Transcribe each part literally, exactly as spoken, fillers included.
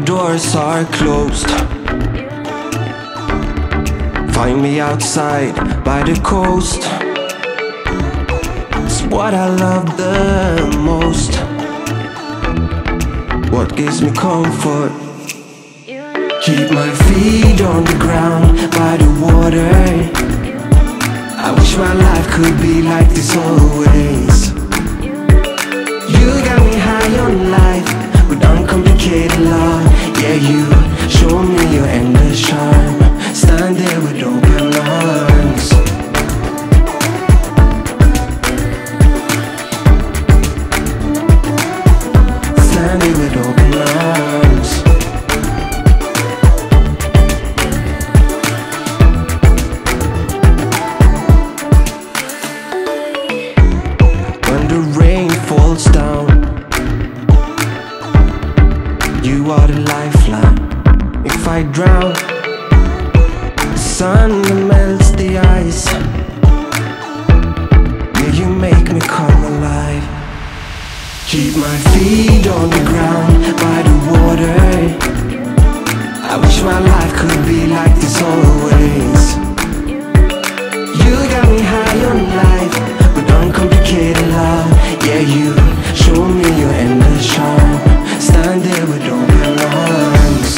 doors are closed. Find me outside by the coast. It's what I love the most, what gives me comfort. Keep my feet on the ground by the water. I wish my life could be like this always. You got me high on life with uncomplicated love. Yeah, you show me your endless charm. Stand there with open arms. Stand there with open arms. When the rain falls down, you are the lifeline. If I drown, the sun melts the ice. Yeah, you make me come alive. Keep my feet on the ground by the water. I wish my life could be like this always. You got me high on life with uncomplicated love. Yeah, you show me your endless charm. Stand there with open arms.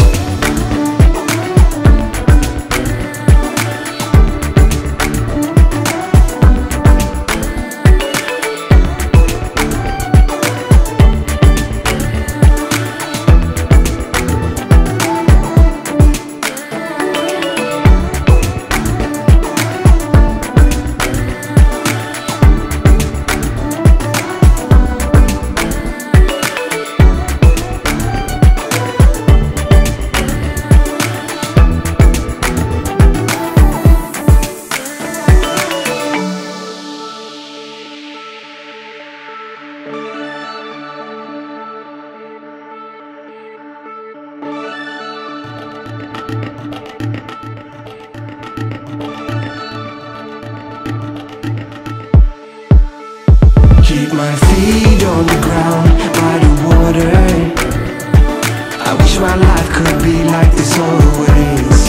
Keep my feet on the ground by the water. I wish my life could be like this always.